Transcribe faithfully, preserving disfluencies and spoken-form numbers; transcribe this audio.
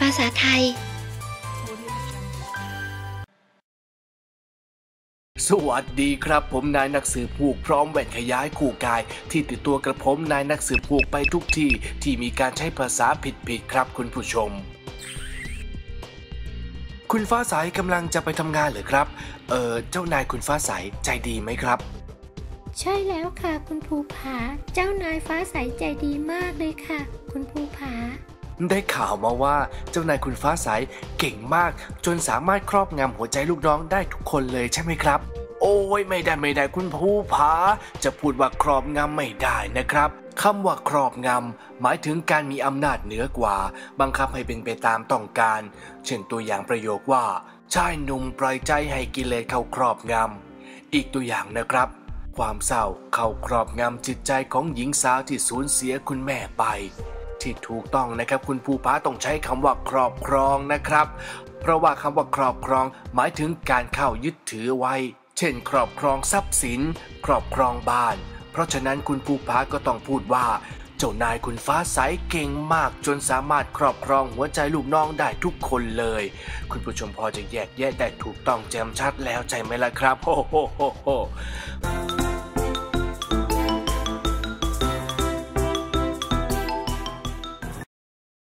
าษาไทยสวัสดีครับผมนายนักสืบผูกพร้อมแว่นขยายคู่กายที่ติดตัวกระผมนายนักสืบผูกไปทุกที่ที่มีการใช้ภาษาผิดๆครับคุณผู้ชมคุณฟ้าใสกำลังจะไปทำงานเหรอครับเออเจ้านายคุณฟ้าใสใจดีไหมครับใช่แล้วค่ะคุณภูผาเจ้านายฟ้าใสใจดีมากเลยค่ะคุณภูผาได้ข่าวมาว่าเจ้านายคุณฟ้าใสเก่งมากจนสามารถครอบงำหัวใจลูกน้องได้ทุกคนเลยใช่ไหมครับโอ้ยไม่ได้ไม่ได้คุณภูผาจะพูดว่าครอบงำไม่ได้นะครับคำว่าครอบงำหมายถึงการมีอำนาจเหนือกว่าบังคับให้เป็นไปตามต้องการเช่นตัวอย่างประโยคว่าชายหนุ่มปล่อยใจให้กิเลสเข้าครอบงำอีกตัวอย่างนะครับความเศร้าเข้าครอบงำจิตใจของหญิงสาวที่สูญเสียคุณแม่ไปที่ถูกต้องนะครับคุณภูผาต้องใช้คำว่าครอบครองนะครับเพราะว่าคำว่าครอบครองหมายถึงการเข้ายึดถือไว้เช่นครอบครองทรัพย์สินครอบครองบ้านเพราะฉะนั้นคุณภูผาก็ต้องพูดว่าเจ้านายคุณฟ้าใสเก่งมากจนสามารถครอบครองหัวใจลูกน้องได้ทุกคนเลยคุณผู้ชมพอจะแยกแยะได้ถูกต้องแจ่มชัดแล้วใช่ไหมล่ะครับโฮโฮโฮโฮ